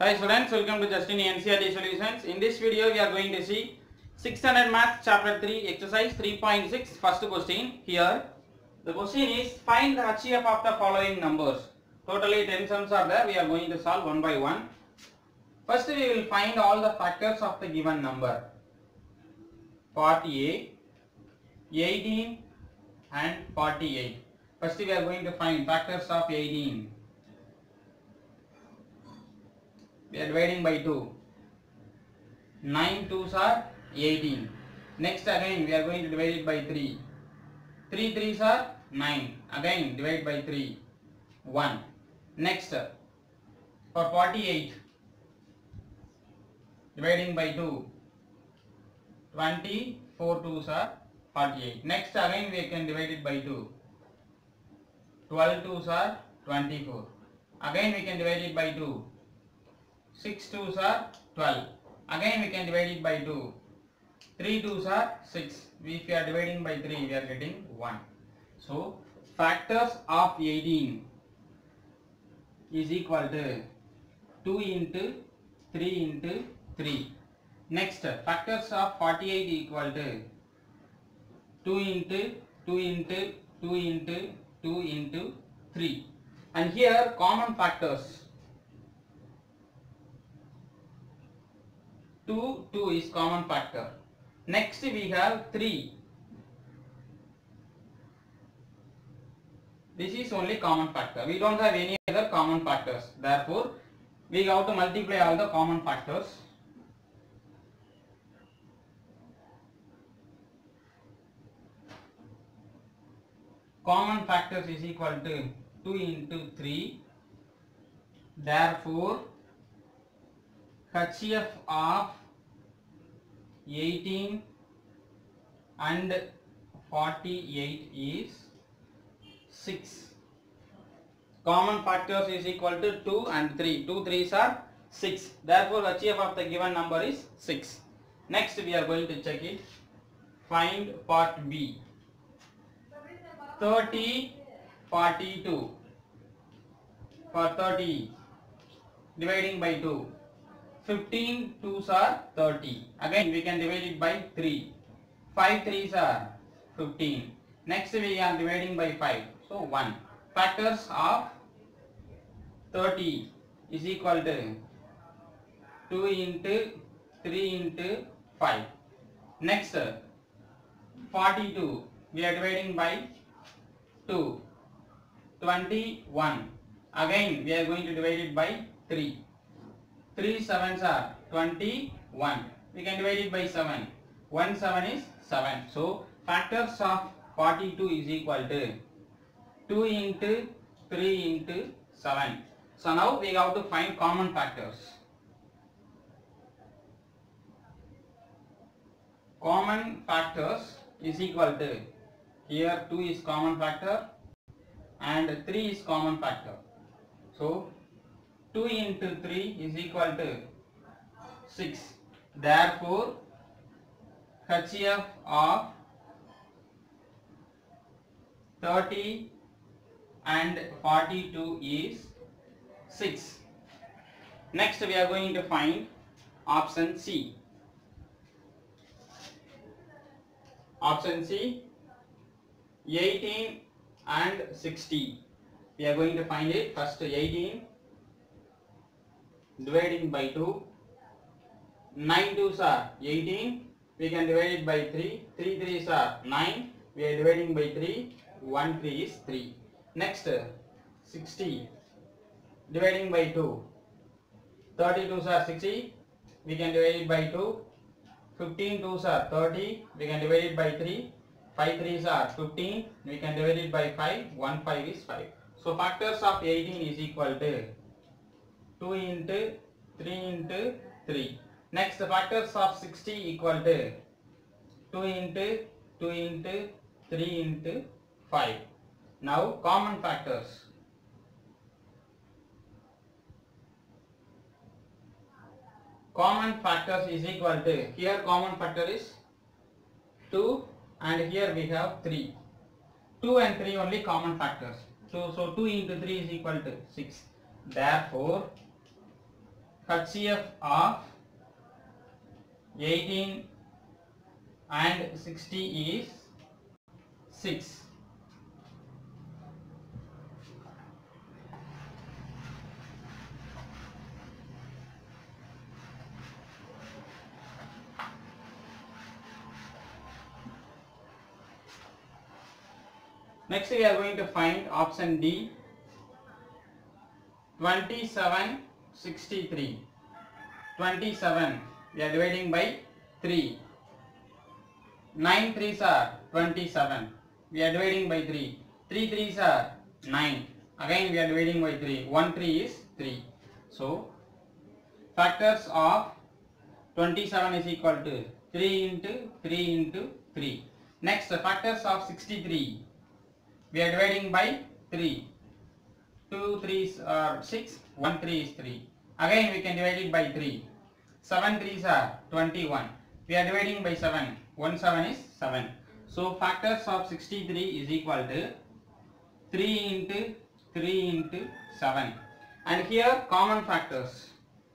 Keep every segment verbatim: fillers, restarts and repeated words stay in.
Hi students, welcome to Justin N C E R T Solutions. In this video, we are going to see sixth Standard Maths Chapter three, Exercise three point six. First question here. The question is find the H C F of the following numbers. Totally ten sums are there. We are going to solve one by one. First, we will find all the factors of the given number. Part A, eighteen and forty-eight. First, we are going to find factors of eighteen. We are dividing by two. nine twos are eighteen. Next again we are going to divide it by three. three threes are nine. Again divide by three. one. Next for forty-eight, dividing by two. twenty-four twos are forty-eight. Next again we can divide it by two. twelve twos are twenty-four. Again we can divide it by two. six twos are twelve. Again we can divide it by two. three twos are six. If we are dividing by three, we are getting one. So factors of eighteen is equal to two into three into three. Next factors of forty-eight equal to two into two into two into two into three. And here common factors. two, two is common factor. Next we have three. This is only common factor. We don't have any other common factors. Therefore, we have to multiply all the common factors. Common factors is equal to two into three. Therefore, H C F of eighteen and forty-eight is six. Common factors is equal to two and three. two threes are six. Therefore, H C F of the given number is six. Next, we are going to check it. Find part B. thirty, forty-two. For thirty, dividing by two. fifteen twos are thirty. Again we can divide it by three. five threes are fifteen. Next we are dividing by five. So one. Factors of thirty is equal to two into three into five. Next forty-two we are dividing by two. twenty-one. Again we are going to divide it by three. three sevens are twenty-one. We can divide it by seven. one seven is seven. So factors of forty-two is equal to two into three into seven. So now we have to find common factors. Common factors is equal to, here two is common factor and three is common factor. So two into three is equal to six. Therefore, H C F of thirty and forty-two is six. Next, we are going to find option C. Option C, eighteen and sixty. We are going to find it. First, eighteen. Dividing by two. nine twos are eighteen. We can divide it by three. three threes are nine. We are dividing by three. one three is three. Next sixty. Dividing by two. thirty twos are sixty. We can divide it by two. fifteen twos are thirty. We can divide it by three. five threes are fifteen. We can divide it by five. one five is five. So factors of eighteen is equal to two into three into three. Next, the factors of sixty equal to two into two into three into five. Now common factors. Common factors is equal to, here common factor is two and here we have three. two and three only common factors. So, so two into three is equal to six. Therefore, H C F of eighteen and sixty is six. Next we are going to find option D, twenty-seven, sixty-three. twenty-seven we are dividing by three. nine threes are twenty-seven. We are dividing by three. three threes are nine. Again we are dividing by three. one three is three. So factors of twenty-seven is equal to three into three into three. Next factors of sixty-three. We are dividing by three. two threes are six. one three is three. Again we can divide it by three. seven threes are twenty-one. We are dividing by seven. one seven is seven. So factors of sixty-three is equal to three into three into seven. And here common factors.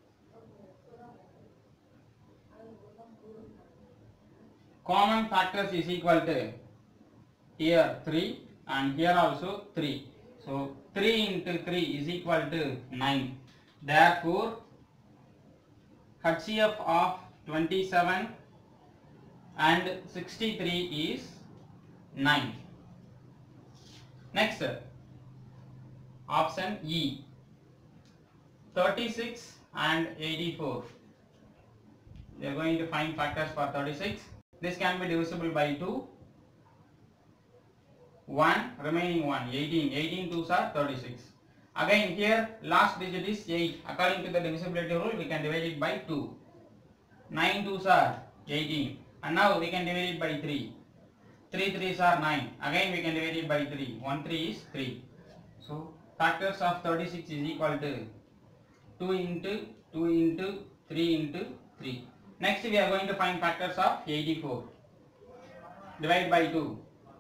Common factors is equal to here three and here also three. So three into three is equal to nine. Therefore H C F of twenty-seven and sixty-three is nine. Next option E, thirty-six and eighty-four. We are going to find factors for thirty-six. This can be divisible by two. one remaining one, eighteen. eighteen twos are thirty-six. Again here last digit is eight. According to the divisibility rule we can divide it by two. nine twos are eighteen. And now we can divide it by three. three threes are nine. Again we can divide it by three. one three is three. So factors of thirty-six is equal to two into two into three into three. Next we are going to find factors of eighty-four. Divide by two.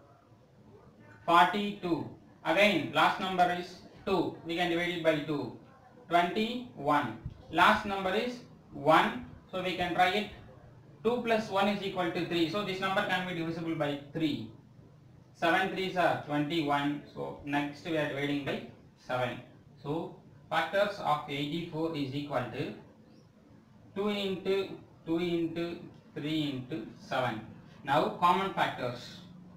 forty-two. Again last number is two. We can divide it by two. twenty-one. Last number is one. So we can try it. two plus one is equal to three. So this number can be divisible by three. seven threes are twenty-one. So next we are dividing by seven. So factors of eighty-four is equal to two into two into three into seven. Now common factors.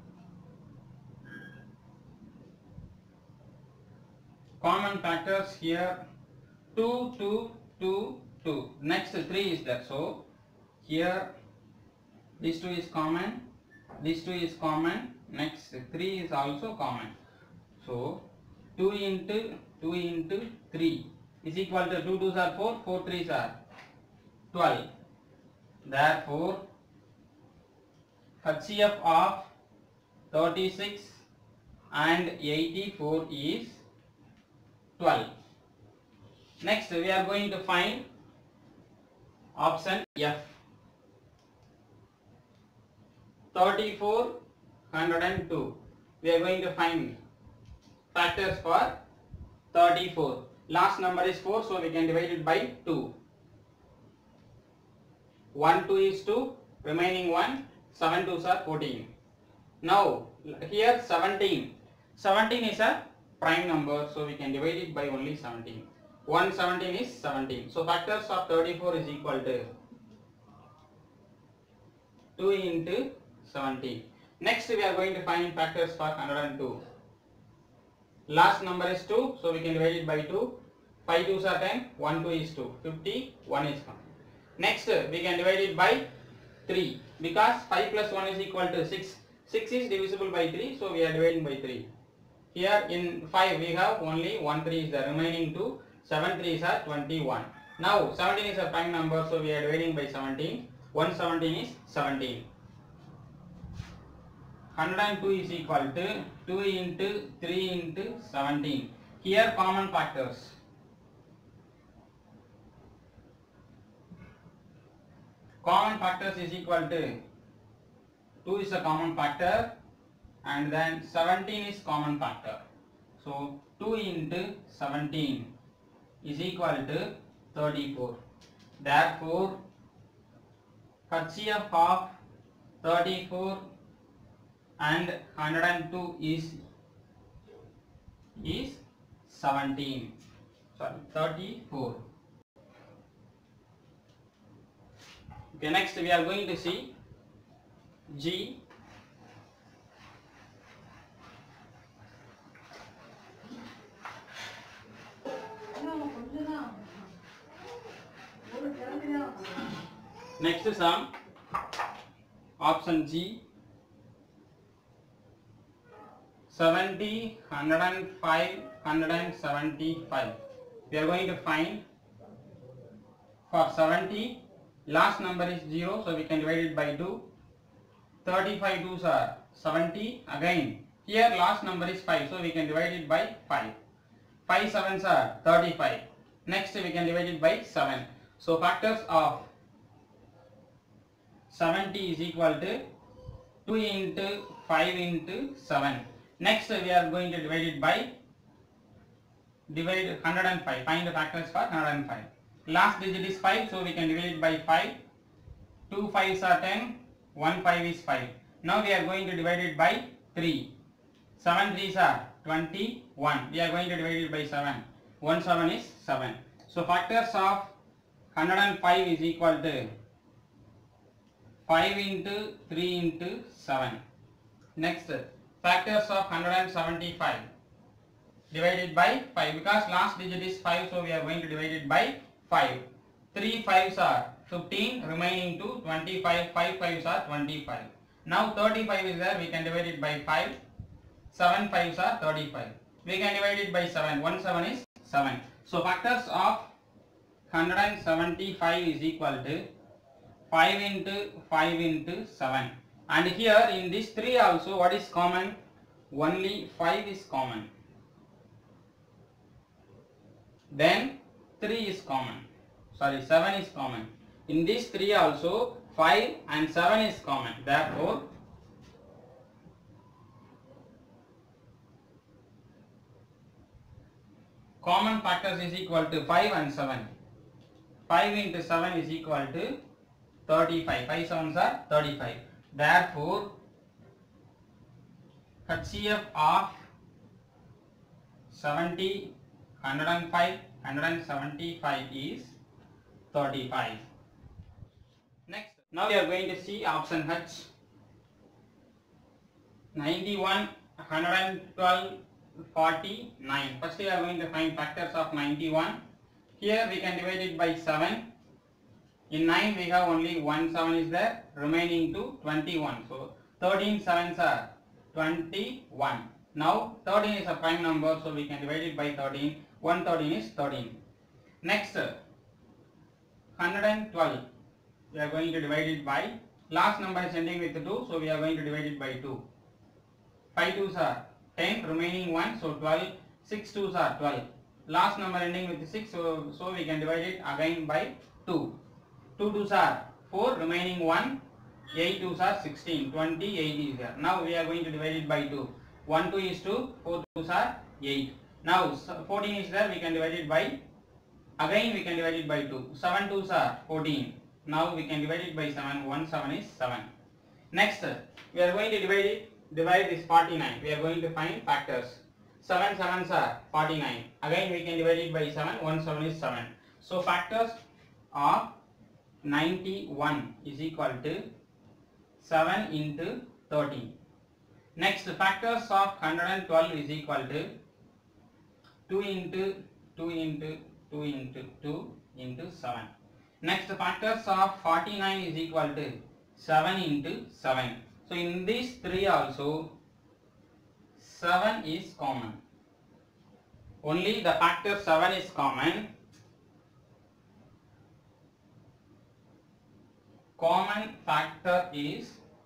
Common factors here two, two, two, two. Next three is there. So here this two is common, this two is common, next three is also common. So two into two into three is equal to two twos are four, four threes are twelve. Therefore H C F of thirty-six and eighty-four is twelve. Next we are going to find option F, thirty-four, one hundred two. We are going to find factors for thirty-four. Last number is four, so we can divide it by two. one, two is two, remaining one, seven twos are fourteen. Now here seventeen. seventeen is a prime number, so we can divide it by only seventeen. one seventeen is seventeen. So factors of thirty-four is equal to two into seventeen. Next we are going to find factors for one hundred two. Last number is two, so we can divide it by two. five twos are ten, one two is two, fifty, one is one. Next we can divide it by three, because five plus one is equal to six. six is divisible by three, so we are dividing by three. Here in five we have only one three is the remaining two, seven threes are twenty-one. Now seventeen is a prime number, so we are dividing by seventeen. one seventeen is seventeen. one hundred two is equal to two into three into seventeen. Here common factors. Common factors is equal to two is a common factor and then seventeen is common factor. So two into seventeen is equal to thirty-four. Therefore, H C F of thirty-four and one hundred two is is seventeen. Sorry, thirty-four. Okay, next we are going to see G. Next sum, option G, seventy, one hundred five, one hundred seventy-five. We are going to find for seventy, last number is zero, so we can divide it by two. thirty-five twos are seventy, again here last number is five, so we can divide it by five. five sevens are thirty-five. Next we can divide it by seven. So factors of seventy is equal to two into five into seven. Next we are going to divide it by divide one hundred five. Find the factors for one hundred five. Last digit is five, so we can divide it by five. two fives are ten, one five is five. Now we are going to divide it by three. seven threes are twenty-one. We are going to divide it by seven. one seven is seven. So factors of one hundred five is equal to five into three into seven. Next, factors of one hundred seventy-five divided by five, because last digit is five, so we are going to divide it by five. three fives are fifteen, remaining two, twenty-five, five fives are twenty-five. Now thirty-five is there, we can divide it by five. seven fives are thirty-five. We can divide it by seven. one seven is seven. So factors of one hundred seventy-five is equal to five into five into seven. And here in this three also, what is common? Only five is common. Then three is common. Sorry, seven is common. In these three also, five and seven is common. Therefore, common factors is equal to five and seven. five into seven is equal to thirty-five. five sevens are thirty-five. Therefore, H C F of seventy, one hundred five, one hundred seventy-five is thirty-five. Next, now we are going to see option H. ninety-one, one hundred twelve, forty-nine. First we are going to find factors of ninety-one. Here we can divide it by seven. In nine we have only one seven is there, remaining to twenty-one. So thirteen sevens are twenty-one. Now thirteen is a prime number, so we can divide it by thirteen. one thirteen is thirteen. Next, one hundred twelve. We are going to divide it by, last number is ending with two, so we are going to divide it by two. five twos are ten, remaining one, so twelve. six twos are twelve. Last number ending with six, so, so we can divide it again by two. two twos are four, remaining one. eight twos are sixteen, twenty-eight is there. Now we are going to divide it by two. one two is two, four twos are eight. Now fourteen is there, we can divide it by, again we can divide it by two. seven twos are fourteen. Now we can divide it by seven. one seven is seven. Next, we are going to divide it, divide this forty-nine. We are going to find factors. seven sevens are forty-nine. Again we can divide it by seven. one seven is seven. So factors of ninety-one is equal to seven into thirteen. Next, factors of one hundred twelve is equal to two into two into two into two into seven. Next, factors of forty-nine is equal to seven into seven. So in these three also, seven is common. Only the factor seven is common. Common factor is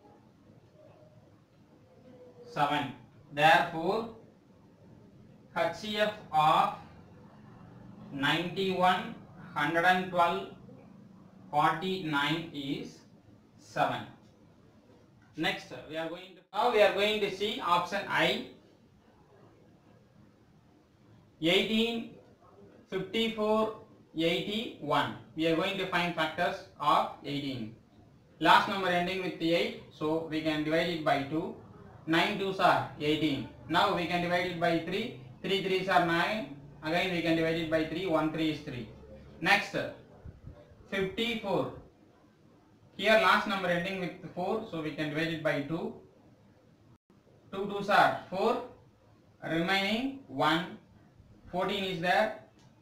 seven. Therefore, H C F of ninety-one, one hundred twelve, forty-nine is seven. Next, we are going to, now we are going to see option I. eighteen, fifty-four, eighty-one. We are going to find factors of eighteen. Last number ending with eight, so we can divide it by two. nine twos are eighteen. Now we can divide it by three. three threes are nine. Again we can divide it by three. one three is three. Next, fifty-four. Here last number ending with four, so we can divide it by two. two twos are four. Remaining one. fourteen is there.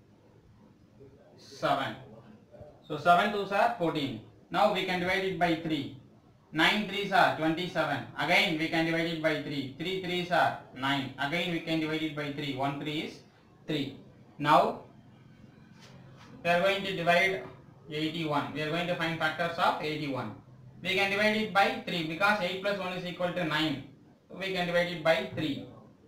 seven. So seven twos are fourteen. Now we can divide it by three. nine threes are twenty-seven. Again we can divide it by three. three threes are nine. Again we can divide it by three. one three is three. Now we are going to divide eighty-one. We are going to find factors of eighty-one. We can divide it by three because eight plus one is equal to nine. So we can divide it by three.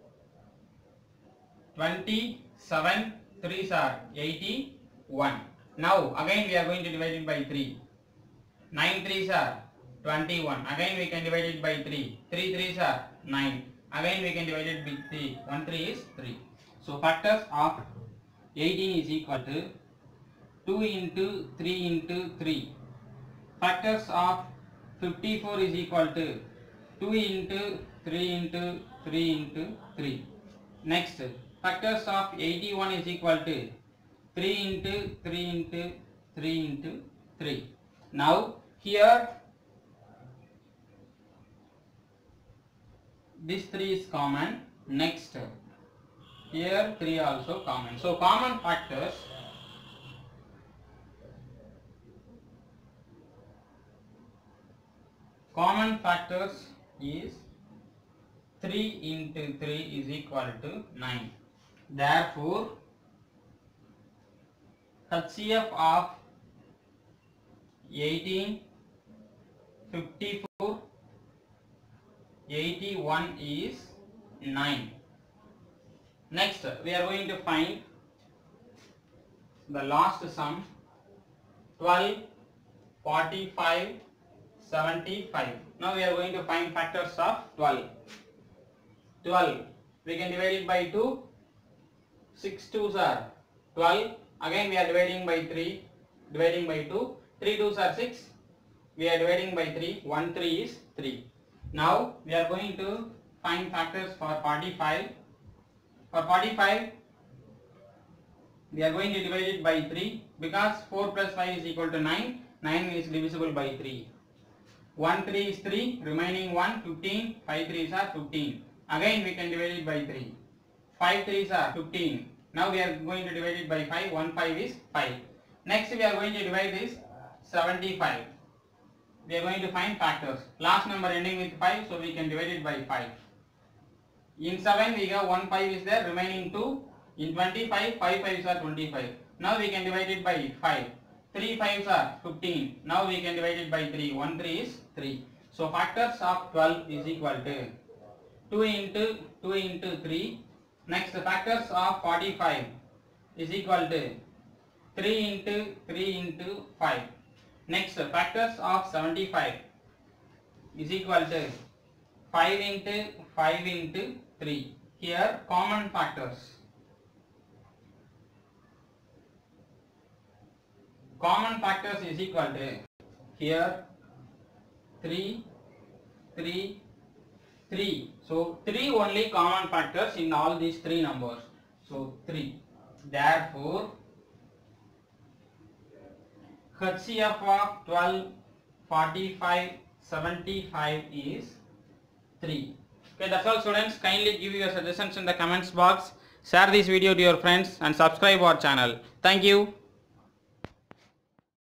twenty-seven threes are eighty-one. Now again we are going to divide it by three. nine threes are twenty-one. Again we can divide it by three. three threes are nine. Again we can divide it by three. one three is three. So factors of eighteen is equal to two into three into three. Factors of fifty-four is equal to two into three into three into three. Next, factors of eighty-one is equal to three into three into three into three. Now here this three is common. Next, here three also common. So common factors common factors is three into three is equal to nine. Therefore H C F of eighteen, fifty-four, eighty-one is nine. Next we are going to find the last sum, twelve, forty-five, seventy-five. Now we are going to find factors of twelve. twelve, we can divide it by two. six twos are twelve. Again we are dividing by three. Dividing by two. three twos are six. We are dividing by three. one three is three. Now we are going to find factors for forty-five. For forty-five, we are going to divide it by three because four plus five is equal to nine. nine is divisible by three. one three is three. Remaining one, fifteen. five threes are fifteen. Again we can divide it by three. five threes are fifteen. Now we are going to divide it by five. one five is five. Next we are going to divide this seventy-five. We are going to find factors. Last number ending with five, so we can divide it by five. In seven we have one five is there, remaining two. In twenty-five, five fives are twenty-five. Now we can divide it by five. three fives are fifteen. Now we can divide it by three. one three is three. So factors of twelve is equal to two into two into three. Next, the factors of forty-five is equal to three into three into five. Next, the factors of seventy-five is equal to five into five into three. Here common factors. Common factors is equal to here three, three, three. So three only common factors in all these three numbers. So three. Therefore H C F of twelve, forty-five, seventy-five is three. Okay, that's all students. Kindly give your suggestions in the comments box. Share this video to your friends and subscribe our channel. Thank you.